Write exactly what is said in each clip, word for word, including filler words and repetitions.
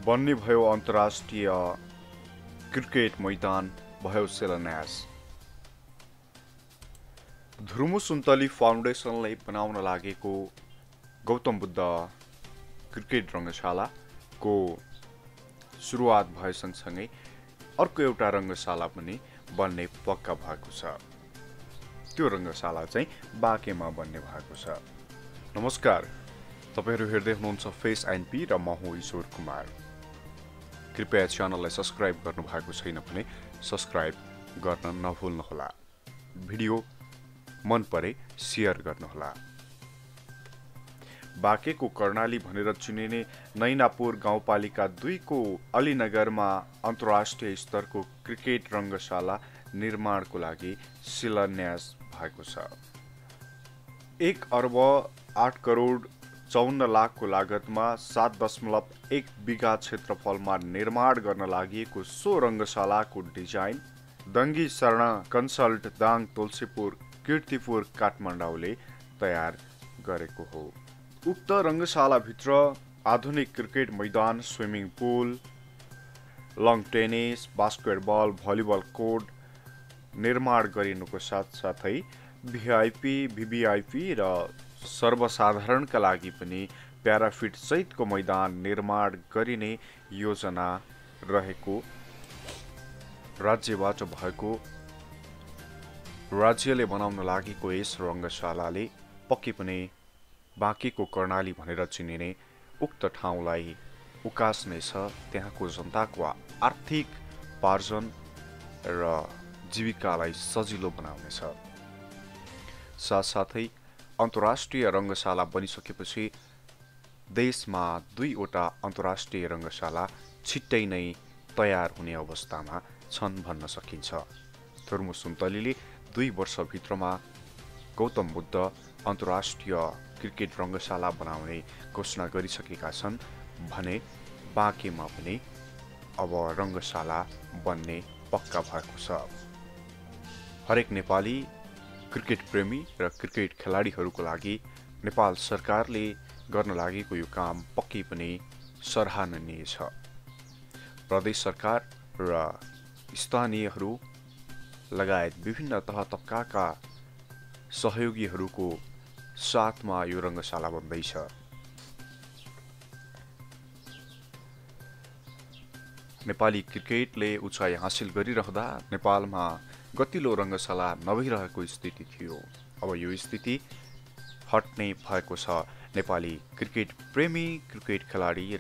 बन्ने भयो अन्तर्राष्ट्रिय क्रिकेट मैदान भयो शिलान्यास। धुर्मु सुन्तली फाउन्डेसनले बनाउन लागेको गौतम बुद्ध क्रिकेट रङ्गशालाको सुरुवात भए सँगसँगै अर्को एउटा रङ्गशाला पनि बन्ने पक्का भएको छ। त्यो रङ्गशाला चाहिँ बाँकेमा बन्ने भएको छ। नमस्कार, तपाईहरु हेर्दै हुनुहुन्छ फेस एन्ड पी र म हुँ ईश्वर कुमार। कृपया च्यानललाई सब्स्क्राइब गर्नु भएको छैन भने सब्स्क्राइब गर्न नभुल्नुहोला। भिडियो मन परे शेयर गर्नुहोला। बाँकेको कर्णाली भनेर चिनिने नैनापुर गाउँपालिका दुई को अलीनगरमा अन्तर्राष्ट्रिय स्तरको क्रिकेट रङ्गशाला निर्माणको लागि शिलान्यास भएको छ। एक अर्ब आठ करोड चौन्न लाखको लागतमा सात दशमलव एक बिघा क्षेत्रफलमा निर्माण गर्न लागि सो रङ्गशालाको डिजाइन दङ्गी शर्णा कन्सल्ट दाङ तुलसीपुर कीर्तिपुर काठमाडौँले तयार गरेको हो। उक्त रङ्गशालाभित्र आधुनिक क्रिकेट मैदान, swimming pool, lawn tennis, basketball, volleyball court निर्माण गरिनुको साथसाथै भिआइपी, भिभिआइपी र सर्वसाधारणका लागि पनि प्याराफिट सहितको मैदान निर्माण गरिने योजना रहेको राज्यबाट भएको राज्यले बनाउन लागेको यस रङ्गशालाले पक्कै पनि बाँकेको कर्णाली भनेर चिनिने उक्त ठाउँलाई उकास्नेछ। त्यहाँको जनताको आर्थिक पार्जन र जीविकालाई सजिलो बनाउनेछ। साथसाथै अन्तर्राष्ट्रिय रङ्गशाला बनिसकेपछि देशमा दुईवटा अन्तर्राष्ट्रिय रङ्गशाला छिट्टै नै तयार हुने अवस्थामा छन् भन्न सकिन्छ। धुर्मु सुन्तलीले दुई वर्षभित्रमा गौतम बुद्ध अन्तर्राष्ट्रिय क्रिकेट रङ्गशाला बनाउने घोषणा गरिसकेका छन् भने बाँकेमा पनि अब रङ्गशाला बन्ने पक्का भएको छ। हरेक नेपाली क्रिकेट प्रेमी र क्रिकेट खेलाडीहरूको लागि नेपाल सरकारले गर्न लागेको यो काम पक्कै पनि सराहनीय छ। प्रदेश सरकार र स्थानीयहरू लगायत विभिन्न तह तब्काका सहयोगीहरूको साथमा यो रङ्गशाला बन्दैछ। नेपाली क्रिकेटले उचाइ हासिल गरिरहँदा नेपालमा गतिलो रङ्गशाला नभइरहेको स्थिति थियो। अब यो स्थिति हट्ने भएको छ। नेपाली क्रिकेट प्रेमी, क्रिकेट खेलाडी र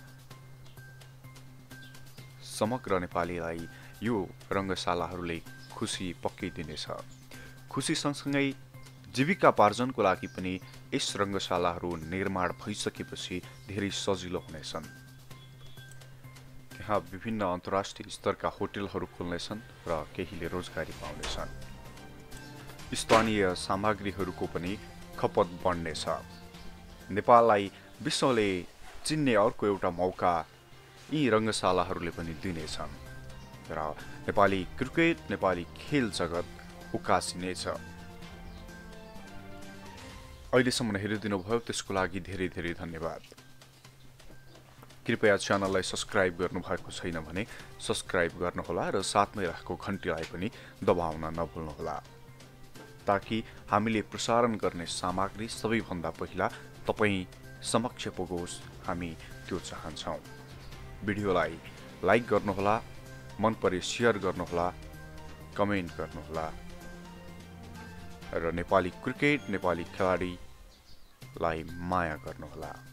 समग्र नेपालीलाई यो रङ्गशालाहरूले खुसी पक्कै दिनेछ। खुसी सँगसँगै जीविकापार्जनको लागि पनि यस रङ्गशालाहरू निर्माण भइसकेपछि धेरै सजिलो हुनेछन्। यहाँ विभिन्न अन्तर्राष्ट्रिय स्तरका होटलहरू खुल्नेछन् र केहीले रोजगारी पाउनेछन्। स्थानीय सामग्रीहरूको पनि खपत बढ्नेछ। नेपाललाई विश्वले चिन्ने अर्को एउटा मौका यी रङ्गशालाहरूले पनि दिनेछन् र नेपाली क्रिकेट, नेपाली खेल जगत उकासिनेछ। अहिलेसम्म हेरिदिनु भयो त्यसको लागि धेरै धेरै धन्यवाद। कृपया च्यानललाई सब्स्क्राइब गर्नुभएको छैन भने सब्स्क्राइब गर्नुहोला र साथमै रहेको घन्टीलाई पनि दबाउन नभुल्नुहोला ताकि हामीले प्रसारण गर्ने सामग्री सबैभन्दा पहिला तपाईँ समक्ष पुगोस्। हामी त्यो चाहन्छौँ। भिडियोलाई लाइक गर्नुहोला, मन परे शेयर गर्नुहोला, कमेन्ट गर्नुहोला र नेपाली क्रिकेट, नेपाली खेलाडीलाई माया गर्नुहोला।